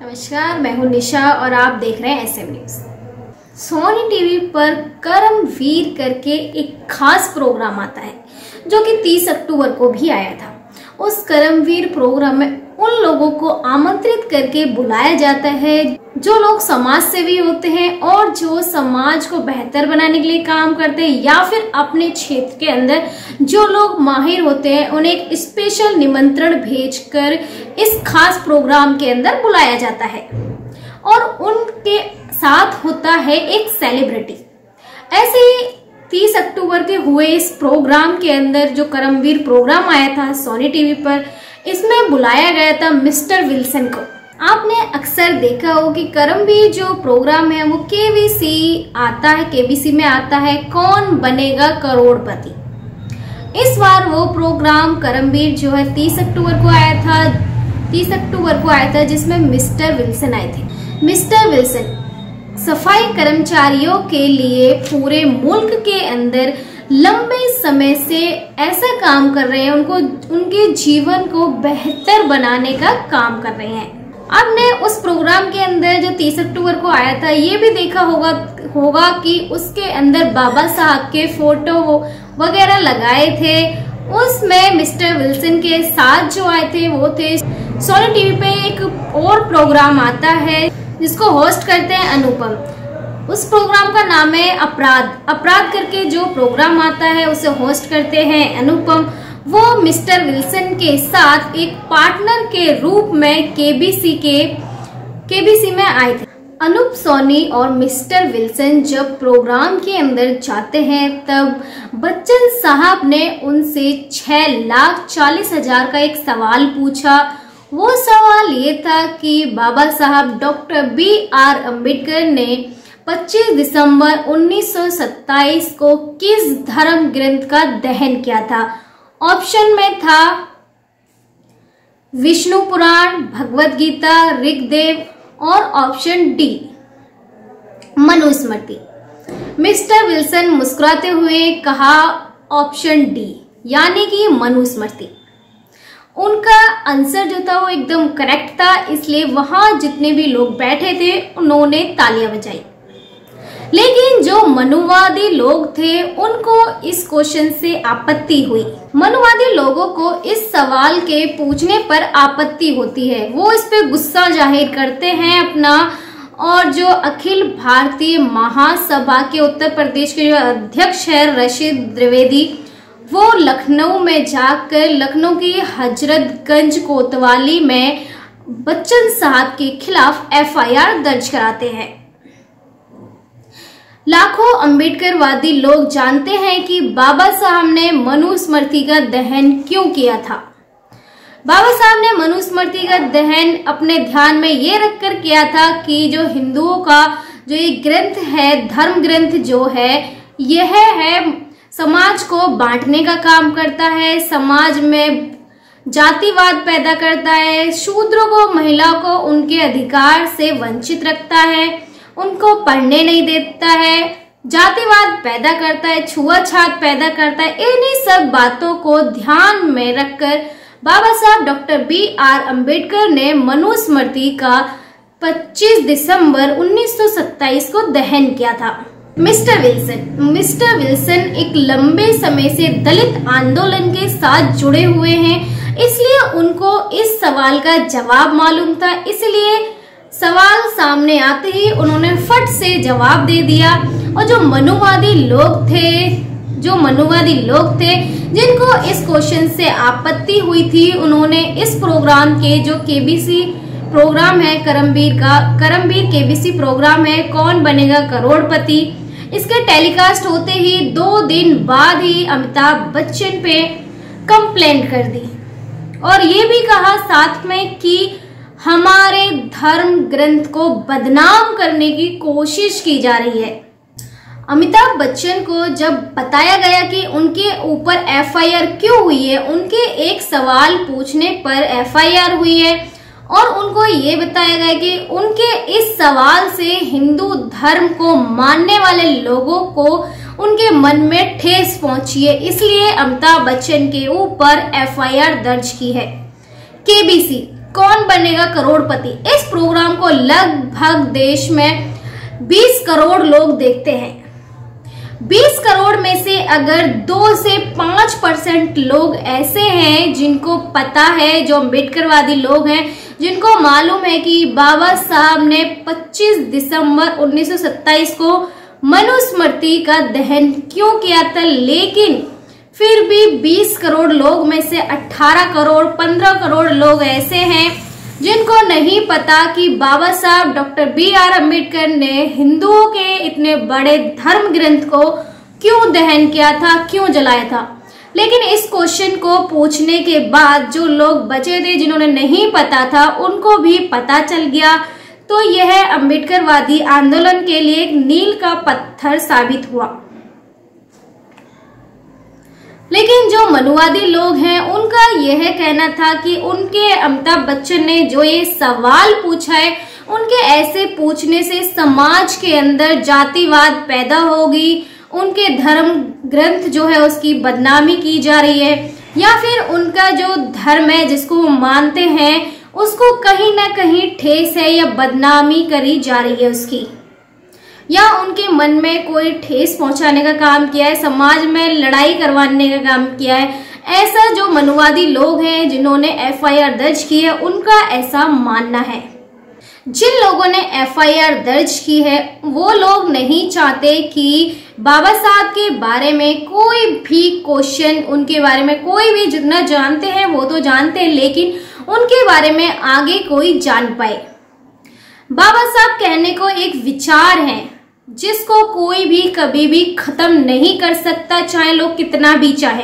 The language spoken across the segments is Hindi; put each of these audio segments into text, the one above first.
नमस्कार, मैं हूं निशा और आप देख रहे हैं SM न्यूज। सोनी टीवी पर करमवीर करके एक खास प्रोग्राम आता है जो कि 30 अक्टूबर को भी आया था। उस करमवीर प्रोग्राम में उन लोगों को आमंत्रित करके बुलाया जाता है जो लोग समाज सेवी होते हैं और जो समाज को बेहतर बनाने के लिए काम करते हैं, या फिर अपने क्षेत्र के अंदर जो लोग माहिर होते हैं उन्हें एक स्पेशल निमंत्रण भेजकर इस खास प्रोग्राम के अंदर बुलाया जाता है और उनके साथ होता है एक सेलिब्रिटी। ऐसे ही 30 अक्टूबर के हुए इस प्रोग्राम के अंदर जो करमवीर प्रोग्राम आया था सोनी टीवी पर, इसमें बुलाया गया था मिस्टर विल्सन को। आपने अक्सर देखा हो कि करमवीर जो प्रोग्राम है वो केबीसी में आता है कौन बनेगा करोड़पति। इस बार वो प्रोग्राम करमवीर जो है 30 अक्टूबर को आया था जिसमें मिस्टर विल्सन आए थे। मिस्टर विल्सन सफाई कर्मचारियों के लिए पूरे मुल्क के अंदर लंबे समय से ऐसा काम कर रहे हैं, उनके जीवन को बेहतर बनाने का काम कर रहे हैं। आपने उस प्रोग्राम के अंदर जो 30 अक्टूबर को आया था ये भी देखा होगा कि उसके अंदर बाबा साहब के फोटो वगैरह लगाए थे। उसमें मिस्टर विल्सन के साथ जो आए थे वो थे सोनी टीवी पे एक और प्रोग्राम आता है जिसको होस्ट करते हैं अनुपम। उस प्रोग्राम का नाम है अपराध करके जो प्रोग्राम आता है उसे होस्ट करते हैं अनुपम। वो मिस्टर विल्सन के साथ एक पार्टनर के रूप में केबीसी में आए थे। अनूप सोनी और मिस्टर विल्सन जब प्रोग्राम के अंदर जाते हैं तब बच्चन साहब ने उनसे 6,40,000 का एक सवाल पूछा। वो सवाल ये था कि बाबा साहब डॉक्टर B.R. अम्बेडकर ने 25 दिसंबर 1927 को किस धर्म ग्रंथ का दहन किया था। ऑप्शन में था विष्णु पुराण, भगवत गीता, ऋग्वेद और option D Manusmriti. Mister Wilson मुस्कुराते हुए कहा ऑप्शन डी यानी कि मनुस्मृति। उनका आंसर जो था वो एकदम करेक्ट था, इसलिए वहां जितने भी लोग बैठे थे उन्होंने तालियां बजाई। लेकिन जो मनुवादी लोग थे उनको इस क्वेश्चन से आपत्ति हुई। मनुवादी लोगों को इस सवाल के पूछने पर आपत्ति होती है, वो इस पे गुस्सा जाहिर करते हैं अपना। और जो अखिल भारतीय महासभा के उत्तर प्रदेश के जो अध्यक्ष है रशीद द्विवेदी, वो लखनऊ में जाकर लखनऊ की हजरतगंज कोतवाली में बच्चन साहब के खिलाफ FIR दर्ज कराते हैं। लाखों अम्बेडकरवादी लोग जानते हैं कि बाबा साहब ने मनुस्मृति का दहन क्यों किया था। बाबा साहब ने मनुस्मृति का दहन अपने ध्यान में ये रखकर किया था कि जो हिंदुओं का जो ये ग्रंथ है, धर्म ग्रंथ जो है, यह है समाज को बांटने का काम करता है, समाज में जातिवाद पैदा करता है, शूद्रों को, महिलाओं को उनके अधिकार से वंचित रखता है, उनको पढ़ने नहीं देता है, जातिवाद पैदा करता है, छुआछूत पैदा करता है। इन्हीं सब बातों को ध्यान में रखकर बाबा साहब डॉक्टर B.R. अम्बेडकर ने मनुस्मृति का 25 दिसंबर 1927 को दहन किया था। मिस्टर विल्सन एक लंबे समय से दलित आंदोलन के साथ जुड़े हुए हैं, इसलिए उनको इस सवाल का जवाब मालूम था। इसलिए सवाल सामने आते ही उन्होंने फट से जवाब दे दिया। और जो मनुवादी लोग थे जिनको इस क्वेश्चन से आपत्ति हुई थी, उन्होंने इस प्रोग्राम के जो केबीसी प्रोग्राम है करमवीर केबीसी प्रोग्राम है कौन बनेगा करोड़पति, इसके टेलीकास्ट होते ही 2 दिन बाद ही अमिताभ बच्चन पे कंप्लेंट कर दी और ये भी कहा साथ में कि हमारे धर्म ग्रंथ को बदनाम करने की कोशिश की जा रही है। अमिताभ बच्चन को जब बताया गया कि उनके ऊपर FIR क्यों हुई है, उनके एक सवाल पूछने पर FIR हुई है और उनको ये बताया गया कि उनके इस सवाल से हिंदू धर्म को मानने वाले लोगों को उनके मन में ठेस पहुंची है, इसलिए अमिताभ बच्चन के ऊपर FIR दर्ज की है। केबीसी कौन बनेगा करोड़पति। इस प्रोग्राम को लगभग देश में 20 करोड़ लोग देखते हैं। 20 करोड़ में से अगर 2 से 5% लोग ऐसे हैं जिनको पता है, जो अम्बेडकरवादी लोग हैं, जिनको मालूम है कि बाबा साहब ने 25 दिसंबर 1927 को मनुस्मृति का दहन क्यों किया था, लेकिन फिर भी 20 करोड़ लोग में से 18 करोड़ 15 करोड़ लोग ऐसे हैं जिनको नहीं पता कि बाबा साहब डॉक्टर BR अम्बेडकर ने हिंदुओं के इतने बड़े धर्म ग्रंथ को क्यों दहन किया था, क्यों जलाया था। लेकिन इस क्वेश्चन को पूछने के बाद जो लोग बचे थे, जिन्होंने नहीं पता था, उनको भी पता चल गया। तो यह अम्बेडकरवादी आंदोलन के लिए एक मील का पत्थर साबित हुआ। लेकिन जो मनुवादी लोग हैं, उनका यह कहना था कि उनके अमिताभ बच्चन ने जो ये सवाल पूछा है, उनके ऐसे पूछने से समाज के अंदर जातिवाद पैदा होगी, उनके धर्म ग्रंथ जो है उसकी बदनामी की जा रही है, या फिर उनका जो धर्म है जिसको वो मानते हैं उसको कहीं ना कहीं ठेस है या बदनामी करी जा रही है उसकी, या उनके मन में कोई ठेस पहुंचाने का काम किया है, समाज में लड़ाई करवाने का काम किया है। ऐसा जो मनुवादी लोग हैं जिन्होंने FIR दर्ज की है, उनका ऐसा मानना है। जिन लोगों ने FIR दर्ज की है वो लोग नहीं चाहते कि बाबा साहब के बारे में कोई भी क्वेश्चन, उनके बारे में कोई भी, जितना जानते हैं वो तो जानते हैं, लेकिन उनके बारे में आगे कोई जान पाए। बाबा साहब कहने को एक विचार है जिसको कोई भी कभी भी खत्म नहीं कर सकता, चाहे लोग कितना भी चाहे।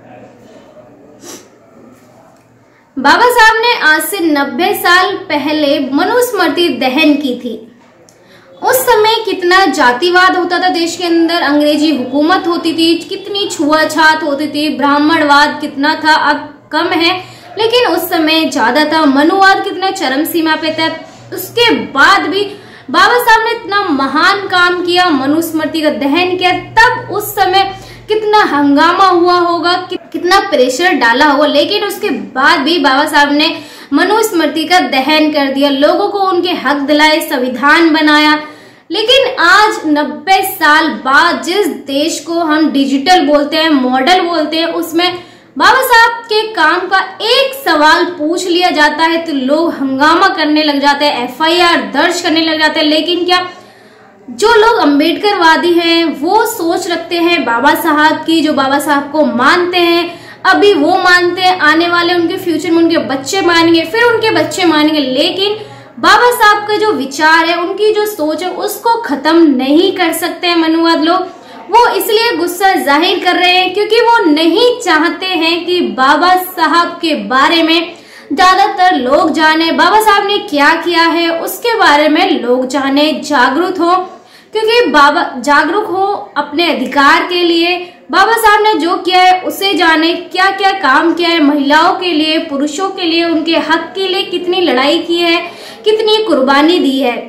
बाबा साहब ने आज से 90 साल पहले मनुस्मृति दहन की थी। उस समय कितना जातिवाद होता था देश के अंदर, अंग्रेजी हुकूमत होती थी, कितनी छुआछात होती थी, ब्राह्मणवाद कितना था, अब कम है, लेकिन उस समय ज्यादा था। मनुवाद कितना चरम सीमा पे था। उसके बाद भी बाबा साहब ने इतना महान काम किया, मनुस्मृति का दहन किया, तब उस समय कितना हंगामा हुआ होगा, कितना प्रेशर डाला होगा, लेकिन उसके बाद भी बाबा साहब ने मनुस्मृति का दहन कर दिया, लोगों को उनके हक दिलाए, संविधान बनाया। लेकिन आज 90 साल बाद जिस देश को हम डिजिटल बोलते हैं, मॉडल बोलते हैं, उसमें बाबा साहब के काम का एक सवाल पूछ लिया जाता है तो लोग हंगामा करने लग जाते हैं, FIR दर्ज करने लग जाते हैं। लेकिन क्या जो लोग अम्बेडकरवादी हैं वो सोच रखते हैं बाबा साहब की, जो बाबा साहब को मानते हैं, अभी वो मानते हैं, आने वाले उनके फ्यूचर में उनके बच्चे मानेंगे, फिर उनके बच्चे मानेंगे। लेकिन बाबा साहब का जो विचार है, उनकी जो सोच है, उसको खत्म नहीं कर सकते हैं मनुवाद लोग। वो इसलिए गुस्सा जाहिर कर रहे हैं क्योंकि वो नहीं चाहते हैं कि बाबा साहब के बारे में ज्यादातर लोग जाने, बाबा साहब ने क्या किया है उसके बारे में लोग जाने, जागरूक हो, क्योंकि बाबा जागरूक हो अपने अधिकार के लिए। बाबा साहब ने जो किया है उसे जाने, क्या क्या काम किया है महिलाओं के लिए, पुरुषों के लिए, उनके हक के लिए कितनी लड़ाई की है, कितनी कुर्बानी दी है।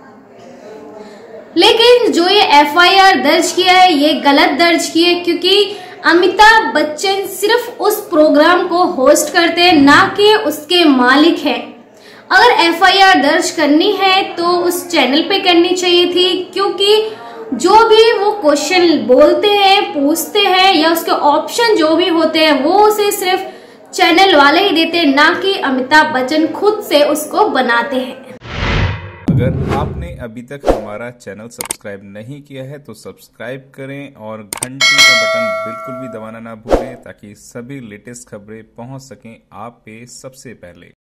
लेकिन जो ये FIR दर्ज किया है ये गलत दर्ज किया है, क्योंकि अमिताभ बच्चन सिर्फ उस प्रोग्राम को होस्ट करते हैं, ना कि उसके मालिक है। अगर FIR दर्ज करनी है तो उस चैनल पे करनी चाहिए थी, क्योंकि जो भी वो क्वेश्चन बोलते हैं, पूछते हैं, या उसके ऑप्शन जो भी होते हैं वो उसे सिर्फ चैनल वाले ही देते हैं, ना कि अमिताभ बच्चन खुद से उसको बनाते हैं। अगर आपने अभी तक हमारा चैनल सब्सक्राइब नहीं किया है तो सब्सक्राइब करें और घंटी का बटन बिल्कुल भी दबाना ना भूलें, ताकि सभी लेटेस्ट खबरें पहुंच सकें आप पे सबसे पहले।